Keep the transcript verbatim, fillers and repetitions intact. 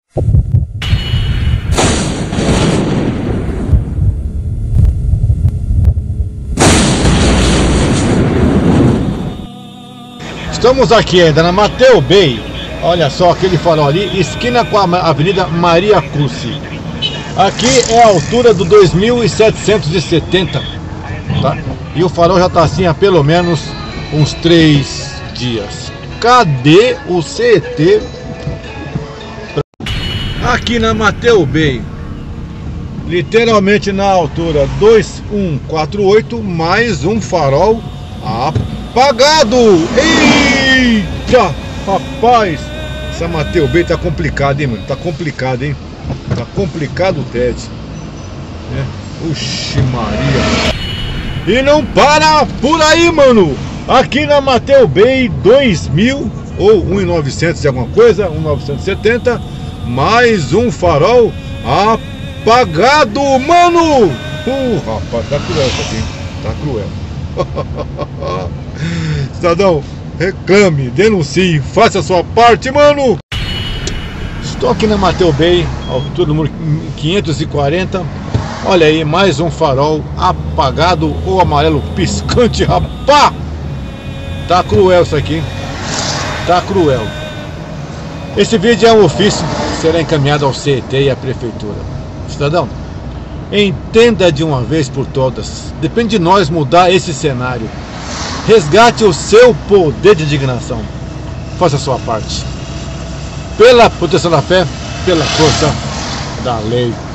Estamos aqui ainda na Mateu Bay. Olha só aquele farol ali, esquina com a Avenida Maria Cussi. Aqui é a altura do dois mil setecentos e setenta, tá? E o farol já está assim há pelo menos uns três dias. Cadê o C T? Aqui na Mateu Bay, literalmente na altura dois mil cento e quarenta e oito, mais um farol apagado. Eita, rapaz, essa Mateu Bay tá complicado, hein, mano? Tá complicado, hein? Tá complicado o T E D. É. Oxi Maria. E não para por aí, mano. Aqui na Mateu Bay dois mil ou um mil e novecentos de alguma coisa, mil novecentos e setenta, mais um farol apagado, mano. Uh, rapaz, tá cruel isso aqui, hein? Tá cruel. Cidadão, reclame, denuncie, faça a sua parte, mano. Estou aqui na Mateu Bay, altura número quinhentos e quarenta. Olha aí, mais um farol apagado ou amarelo piscante, rapá! Tá cruel isso aqui, tá cruel. Esse vídeo é um ofício que será encaminhado ao C T e à prefeitura. Cidadão, entenda de uma vez por todas, depende de nós mudar esse cenário. Resgate o seu poder de indignação. Faça a sua parte. Pela proteção da fé, pela força da lei.